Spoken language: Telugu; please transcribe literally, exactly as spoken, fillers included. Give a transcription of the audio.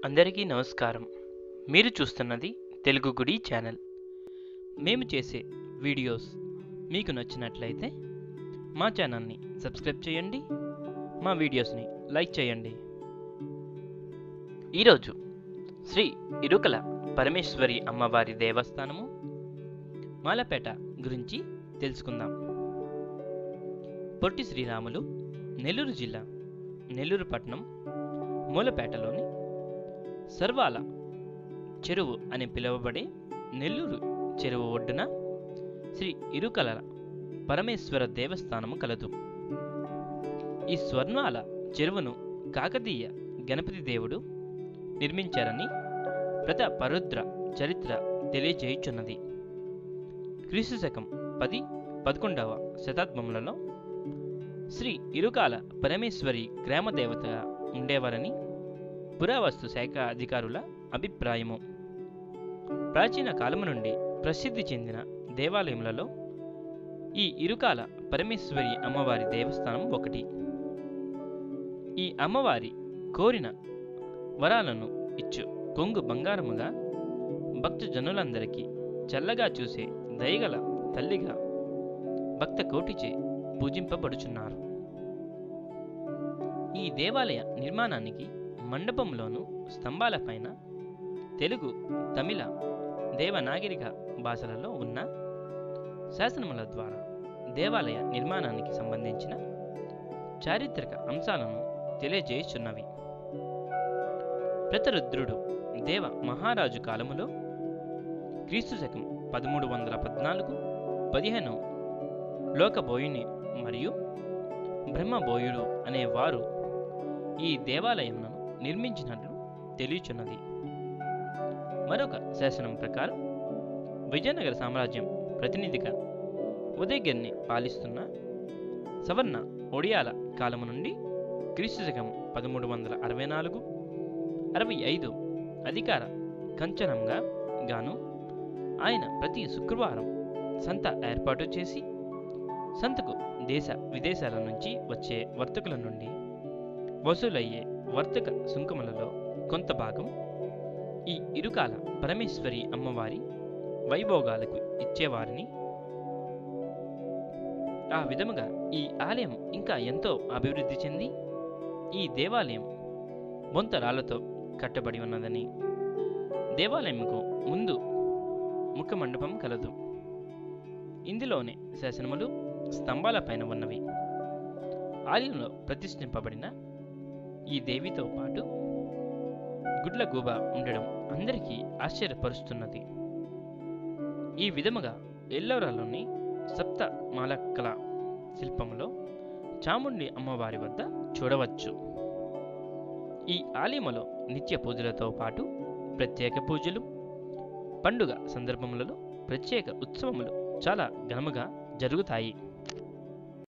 అందరికీ నమస్కారం. మీరు చూస్తున్నది తెలుగు గుడి ఛానల్. మేము చేసే వీడియోస్ మీకు నచ్చినట్లయితే మా ఛానల్ని సబ్స్క్రైబ్ చేయండి, మా వీడియోస్ని లైక్ చేయండి. ఈరోజు శ్రీ ఇరుకల పరమేశ్వరి అమ్మవారి దేవస్థానము మాలపేట గురించి తెలుసుకుందాం. పొట్టి శ్రీరాములు నెల్లూరు జిల్లా నెల్లూరు పట్టణం మూలపేటలోని సర్వాల చెరువు అని పిలువబడే నెల్లూరు చెరువు ఒడ్డున శ్రీ ఇరుకల పరమేశ్వర దేవస్థానము కలదు. ఈ స్వర్ణాల చెరువును కాకతీయ గణపతి దేవుడు నిర్మించారని ప్రతాపరుద్ర చరిత్ర తెలియజేయుచున్నది. క్రీస్తు శకం పది పదకొండవ శతాబ్దములలో శ్రీ ఇరుకాల పరమేశ్వరి గ్రామదేవతగా ఉండేవారని పురావస్తు శాఖ అధికారుల అభిప్రాయము. ప్రాచీన కాలము నుండి ప్రసిద్ధి చెందిన దేవాలయములలో ఈ ఇరుకాల పరమేశ్వరి అమ్మవారి దేవస్థానం ఒకటి. ఈ అమ్మవారి కోరిన వరాలను ఇచ్చు కొంగు బంగారముగా భక్త జనులందరికీ చల్లగా చూసే దయగల తల్లిగా భక్త కోటిచే పూజింపబడుచున్నారు. ఈ దేవాలయ నిర్మాణానికి మండపంలోను స్తంభాలపైన తెలుగు, తమిళ, దేవనాగరిక భాషలలో ఉన్న శాసనముల ద్వారా దేవాలయ నిర్మాణానికి సంబంధించిన చారిత్రక అంశాలను తెలియజేయుచున్నవి. ప్రతరుద్రుడు దేవ మహారాజు కాలములో క్రీస్తు శకం పదమూడు వందల పద్నాలుగు పదిహేను లోకబోయుని మరియు బ్రహ్మబోయుడు అనేవారు ఈ దేవాలయమును నిర్మించినట్లు తెలియచున్నది. మరొక శాసనం ప్రకారం విజయనగర సామ్రాజ్యం ప్రతినిధిగా ఉదయగిరిని పాలిస్తున్న సవర్ణ ఒడియాల కాలము నుండి క్రీస్తు శకం పదమూడు వందల అరవై నాలుగు అరవై ఐదు అధికార కంచనంగా గాను ఆయన ప్రతి శుక్రవారం సంత ఏర్పాటు చేసి సంతకు దేశ విదేశాల నుంచి వచ్చే వర్తకుల నుండి వసూలయ్యే వర్తక సుంకములలో కొంత భాగం ఈ ఇరుకాల పరమేశ్వరి అమ్మవారి వైభోగాలకు ఇచ్చేవారిని. ఆ విధముగా ఈ ఆలయం ఇంకా ఎంతో అభివృద్ధి చెంది ఈ దేవాలయం బొంతరాలతో కట్టబడి ఉన్నదని, దేవాలయంకు ముందు ముఖ మండపం కలదు. ఇందులోనే శాసనములు స్తంభాలపైన ఉన్నవి. ఆలయంలో ప్రతిష్ఠింపబడిన ఈ దేవితో పాటు గుడ్లగూబ ఉండడం అందరికీ ఆశ్చర్యపరుస్తున్నది. ఈ విధముగా ఎల్లోరాలోని సప్త మాలక్కల శిల్పంలో చాముండి అమ్మవారి వద్ద చూడవచ్చు. ఈ ఆలయములో నిత్య పూజలతో పాటు ప్రత్యేక పూజలు, పండుగ సందర్భములలో ప్రత్యేక ఉత్సవములు చాలా ఘనముగా జరుగుతాయి.